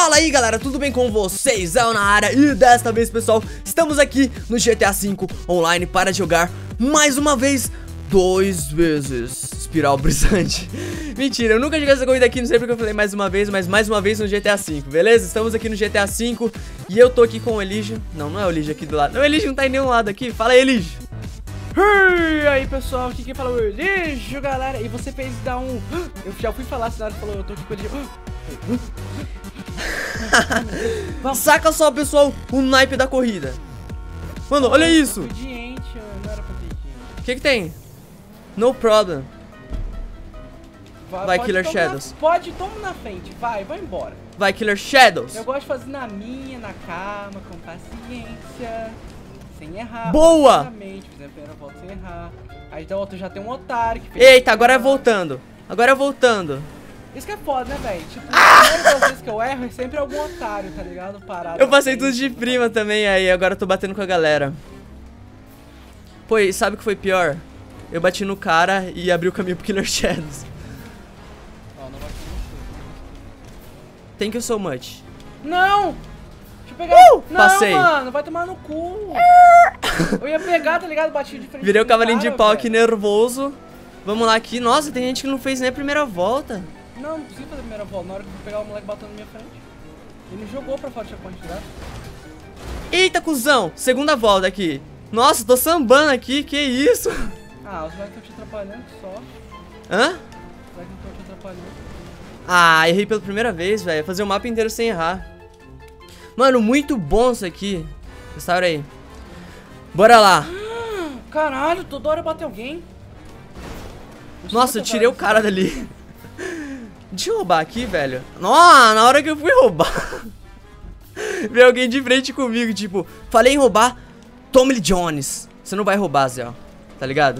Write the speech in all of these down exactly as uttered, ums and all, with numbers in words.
Fala aí galera, tudo bem com vocês? É o na área e desta vez pessoal, estamos aqui no G T A cinco Online para jogar mais uma vez, dois vezes, Espiral Brisante. Mentira, eu nunca joguei essa corrida aqui, não sei porque eu falei mais uma vez, mas mais uma vez no G T A cinco, beleza? Estamos aqui no G T A cinco e eu tô aqui com o Elijah. Não, não é o Elijah aqui do lado, não, o Elijah não tá em nenhum lado aqui, fala aí Elijah. E aí pessoal, aqui quem fala é o Elijah, galera. E você fez dar um... Eu já fui falar, senão ele falou, eu tô aqui com o Elijah. Saca só pessoal, o naipe da corrida. Mano, olha isso. O que que tem? No problem. Vai, vai Killer Shadows. Na, pode, toma na frente, vai, vai embora. Vai Killer Shadows. Eu gosto de fazer na minha, na calma, com paciência, sem errar. Boa! Fizer a primeira volta sem errar. Aí da outra já tem um otário que fez. Eita, agora é voltando. Agora é voltando. Isso que é foda, né, velho? Tipo, ah! Todas as vezes que eu erro é sempre algum otário, tá ligado? Parado. Eu passei tudo de prima também, aí agora eu tô batendo com a galera. Pô, e sabe o que foi pior? Eu bati no cara e abri o caminho pro Killer Shadows. Não, não vai ser. Thank you so much. Não! Deixa eu pegar. Uh! Não, Passei. Mano, vai tomar no cu. Eu ia pegar, tá ligado? Bati de frente. Virei o cavalinho cara, de pau velho. aqui nervoso. Vamos lá aqui. Nossa, tem gente que não fez nem a primeira volta. Não, não precisa fazer a primeira volta. Na hora que eu vou pegar o moleque batendo na minha frente. Ele jogou pra fora de checkpoint, tá? Eita, cuzão. Segunda volta aqui. Nossa, tô sambando aqui. Que isso? Ah, os moleques estão te atrapalhando, que sorte. Hã? Os moleques não estão te atrapalhando. Ah, errei pela primeira vez, velho. Fazer o mapa inteiro sem errar. Mano, muito bom isso aqui. Restaura aí. Bora lá. Caralho, toda hora bate alguém. Eu Nossa, eu tirei o cara dali. Deixa eu roubar aqui, velho. Nossa, na hora que eu fui roubar veio alguém de frente comigo, tipo, falei em roubar, Tommy Lee Jones. Você não vai roubar, Zé, ó. Tá ligado?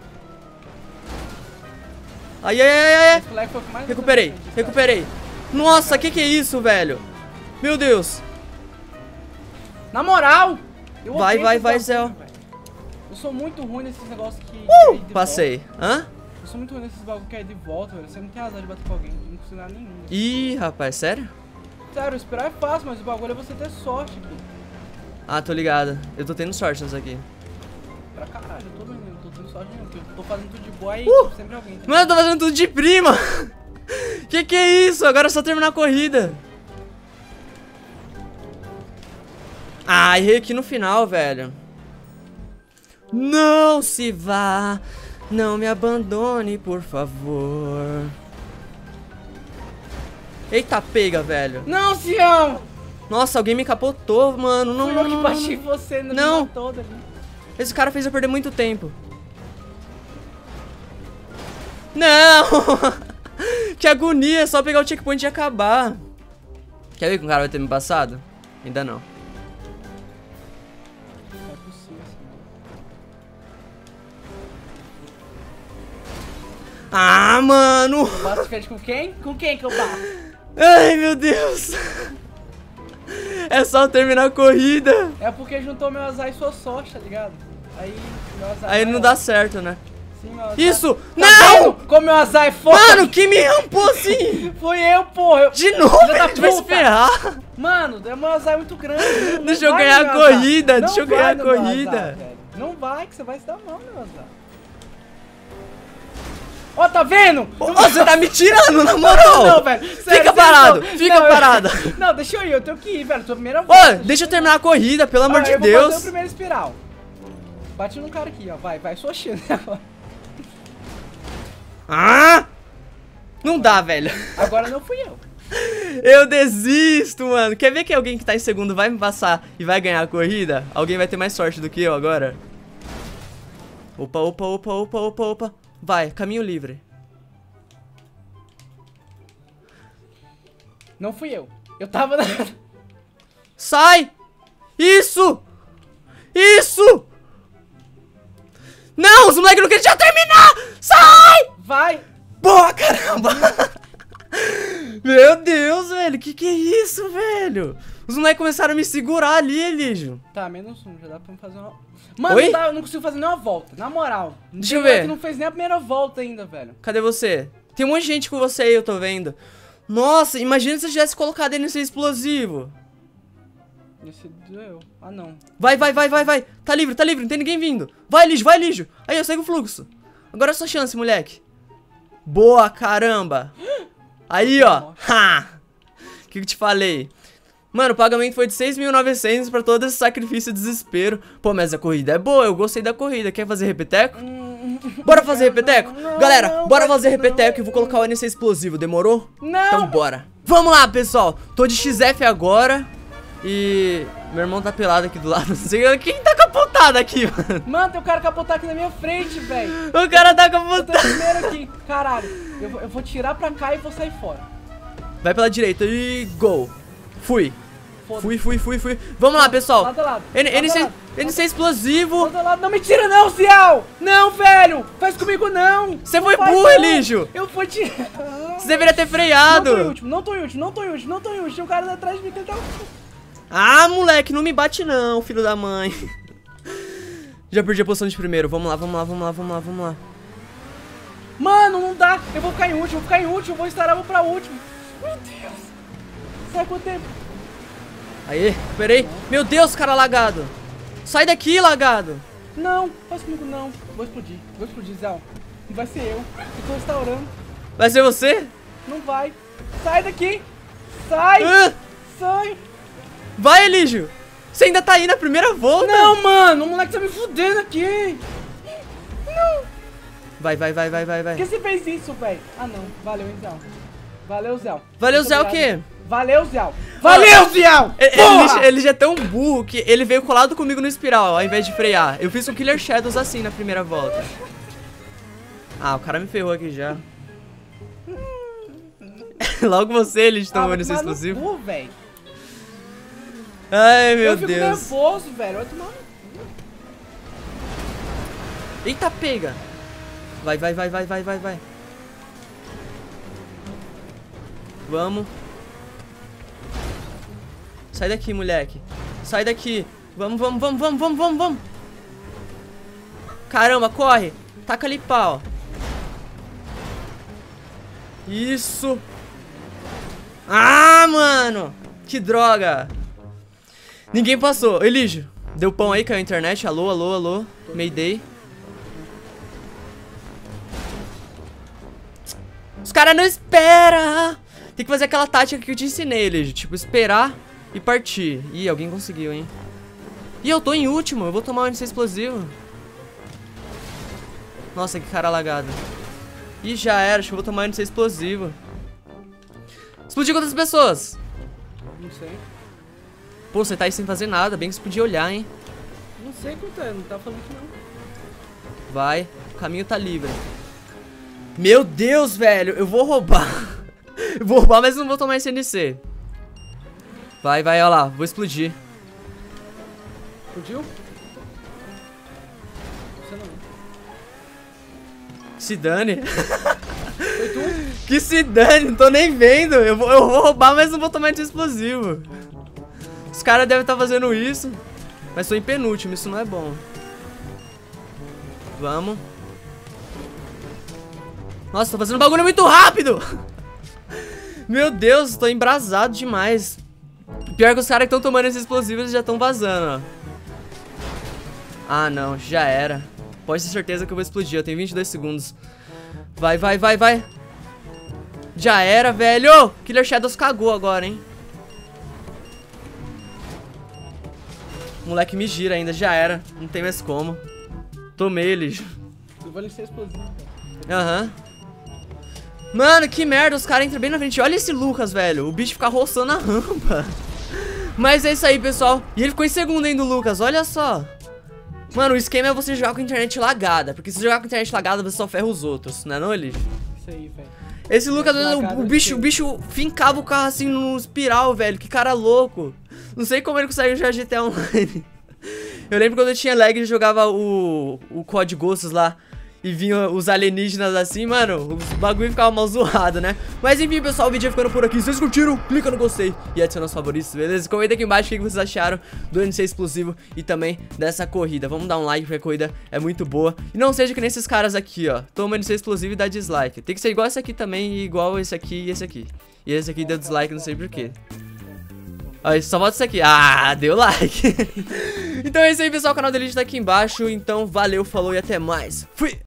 Ai, ai, ai, ai. Recuperei, recuperei. Nossa, que que é isso, velho? Meu Deus. Na moral, eu vai, vai, vai, Zé. Eu sou muito ruim nesses negócios que... Uh, passei. Hã? Eu sou muito ruim nesses bagulho que é de volta, velho. Você não tem azar de bater com alguém, não precisa nada nenhum. Ih, rapaz, sério? Sério, esperar é fácil, mas o bagulho é você ter sorte aqui. Ah, tô ligado. Eu tô tendo sorte nessa aqui. Pra caralho, eu tô vendo, não tô tendo sorte nenhum, porque eu tô fazendo tudo de boa e uh, sempre alguém. Tá? Mano, eu tô fazendo tudo de prima. Que que é isso? Agora é só terminar a corrida. Ah, errei aqui no final, velho. Não se vá. Não me abandone, por favor. Eita, pega, velho. Não, Sião! Nossa, alguém me capotou, mano. Não, Fui não, eu que não, bati não. você no Não. todo ali. Esse cara fez eu perder muito tempo. Não! Que agonia, é só pegar o checkpoint e acabar. Quer ver que o cara vai ter me passado? Ainda não. Não é possível. Ah, mano! Bate de frente com quem? Com quem que eu bato? Ai, meu Deus! É só terminar a corrida. É porque juntou meu azar e sua sorte, tá ligado? Aí meu azar Aí é não ó. dá certo, né? Sim, meu azar... Isso! Tá Não! vendo como meu azar é forte? Mano, quem me rampou assim? Fui eu, porra! Eu... De novo, Filha da a gente vai se puta! ferrar. Mano, meu azar é muito grande. Não, Deixa não eu vai ganhar no a meu azar. corrida, Não deixa eu vai ganhar a no meu corrida. azar, velho. Não vai, que você vai se dar mal, meu azar. Ó, tá vendo? Ô, você tá me tirando, na moral. Não, velho. Sério, Fica sério, parado, não. fica Não, eu- parado. Não, deixa eu ir, eu tenho que ir, velho. Tua primeira volta. Ô, deixa eu terminar a corrida, pelo amor Ah, de eu vou Deus. fazer o primeiro espiral. Bate num cara aqui, ó. Vai, vai, sua chance agora. Ah! Não dá, velho. Agora não fui eu. Eu desisto, mano. Quer ver que alguém que tá em segundo vai me passar e vai ganhar a corrida? Alguém vai ter mais sorte do que eu agora? Opa, opa, opa, opa, opa, opa. Vai, caminho livre. Não fui eu. Eu tava na... Sai! Isso! Isso! Não, os moleques não querem já terminar! Sai! Vai! Boa, caramba! Meu Deus, velho, que que é isso, velho? Os moleques começaram a me segurar ali, Elijah. Tá, menos um, já dá pra me fazer uma... Mano, Oi? não dá, eu não consigo fazer nenhuma volta, na moral. Deixa eu Tem um ver. que não fez nem a primeira volta ainda, velho. Cadê você? Tem um monte de gente com você aí, eu tô vendo. Nossa, imagina se eu tivesse colocado N C explosivo. Esse eu. Ah, não. Vai, vai, vai, vai, vai. Tá livre, tá livre, não tem ninguém vindo. Vai, Lígio, vai, Lígio. Aí, eu segue o fluxo. Agora é sua chance, moleque. Boa, caramba. Aí, ó. Ha! O que que eu te falei? Mano, o pagamento foi de seis mil e novecentos pra todo esse sacrifício e desespero. Pô, mas a corrida é boa, eu gostei da corrida. Quer fazer repeteco? Bora fazer repeteco? Não, Galera, não, bora não, fazer não. repeteco e vou colocar o N C explosivo, demorou? Não! Então bora. Vamos lá, pessoal. Tô de X F agora. E meu irmão tá pelado aqui do lado. Não sei quem tá capotado aqui, mano. Mano, tem um cara capotar aqui na minha frente, velho. O cara tá Eu tô capotado. primeiro aqui. Caralho, eu vou, eu vou tirar pra cá e vou sair fora. Vai pela direita e go. Fui. Foda-se. Fui, fui, fui, fui. Vamos lá, pessoal. Lado a lado. N- Lado a NC, lado. NC explosivo. Lado a lado. Não me tira não, Ciel! Não, velho! Faz comigo não! Você Não foi faz, burro, não. Elígio. Eu fui tirar. Você deveria ter Não tô em freado. último, não tô em último, não tô em último, não tô em último. Tem um cara atrás de mim que ele tá... Ah, moleque, não me bate não, filho da mãe. Já perdi a posição de primeiro. Vamos lá, vamos lá, vamos lá, vamos lá, vamos lá. Mano, não dá. Eu vou ficar em último, vou ficar em último, vou estourar, vou pra último. Meu Deus. Sai quanto tempo? Aí, peraí. Meu Deus, cara lagado. Sai daqui, lagado. Não, faz comigo não. Vou explodir, vou explodir, Zé. Não vai ser eu. Eu tô restaurando. Vai ser você? Não vai. Sai daqui. Sai. Ah, Sai. vai, Elígio. Você ainda tá aí na primeira volta? Não, mano. O moleque tá me fudendo aqui. Não. Vai, vai, vai, vai, vai, Por que vai. você fez isso, velho? Ah, não. Valeu, hein, Zé. Valeu, Zé. Valeu, Muito Zé, o obrigado. quê? Valeu, Zé. Valeu, Zé. Ele, ele, ele já é tão burro que ele veio colado comigo no espiral, ao invés de frear. Eu fiz um Killer Shadows assim na primeira volta. Ah, o cara me ferrou aqui já. Logo você, ele de tomando esse explosivo. Cu, velho. Ai, meu Eu fico Deus. nervoso, velho. Vai tomar no cu. Eita, pega. Vai, vai, vai, vai, vai, vai, vai. Vamos. Sai daqui, moleque. Sai daqui. Vamos, vamos, vamos, vamos, vamos, vamos, vamos. Caramba, corre. Taca ali pau. Isso. Ah, mano. Que droga. Ninguém passou. Elígio, deu pão aí, caiu a internet. Alô, alô, alô. Mayday. Os caras não esperam. Tem que fazer aquela tática que eu te ensinei, Elígio. Tipo, esperar e partir. Ih, alguém conseguiu, hein. Ih, eu tô em último. Eu vou tomar um N C explosivo. Nossa, que cara lagado. Ih, já era. Acho que eu vou tomar um N C explosivo. Explodiu quantas pessoas? Não sei. Pô, você tá aí sem fazer nada. Bem que você podia olhar, hein. Não sei quanto é. Não tá falando que não. Vai. O caminho tá livre. Meu Deus, velho. Eu vou roubar. Eu vou roubar, mas não vou tomar esse N C. Vai, vai, olha lá. Vou explodir. Explodiu? Você não. Que se dane. Foi tu? Que se dane, não tô nem vendo. Eu vou, eu vou roubar, mas não vou tomar esse explosivo. Os caras devem estar fazendo isso. Mas tô em penúltimo, isso não é bom. Vamos. Nossa, tô fazendo bagulho muito rápido. Meu Deus, tô embrasado demais. Pior que os caras que estão tomando esses explosivos já estão vazando, ó. Ah, não, já era. Pode ter certeza que eu vou explodir, eu tenho vinte e dois segundos. Vai, vai, vai, vai. Já era, velho. Killer Shadows cagou agora, hein. O moleque me gira ainda, já era. Não tem mais como. Tomei ele. Eu vou ser explosivo, cara. Aham. Uhum. Mano, que merda, os caras entram bem na frente. Olha esse Lucas, velho. O bicho fica roçando a rampa. Mas é isso aí, pessoal. E ele ficou em segundo ainda, o Lucas. Olha só. Mano, o esquema é você jogar com a internet lagada. Porque se jogar com a internet lagada, você só ferra os outros, não é não, Elígio? Isso aí, velho. Esse Lucas, o, Lagado o bicho, o bicho fincava o carro assim no espiral, velho. Que cara louco. Não sei como ele consegue jogar G T A Online. Eu lembro quando eu tinha lag e jogava o, o C O D Ghosts lá. E vinha os alienígenas assim, mano, os bagulho ficava mal zoado, né? Mas enfim, pessoal, o vídeo vai ficando por aqui. Se vocês curtiram, clica no gostei e adiciona os favoritos, beleza? Comenta aqui embaixo o que vocês acharam do N C explosivo e também dessa corrida. Vamos dar um like porque a corrida é muito boa. E não seja que nem esses caras aqui, ó. Toma N C explosivo e dá dislike. Tem que ser igual esse aqui também e igual esse aqui e esse aqui. E esse aqui deu dislike, não sei porquê. Olha, só volta isso aqui. Ah, deu like. Então é isso aí, pessoal. O canal dele tá aqui embaixo. Então valeu, falou e até mais. Fui!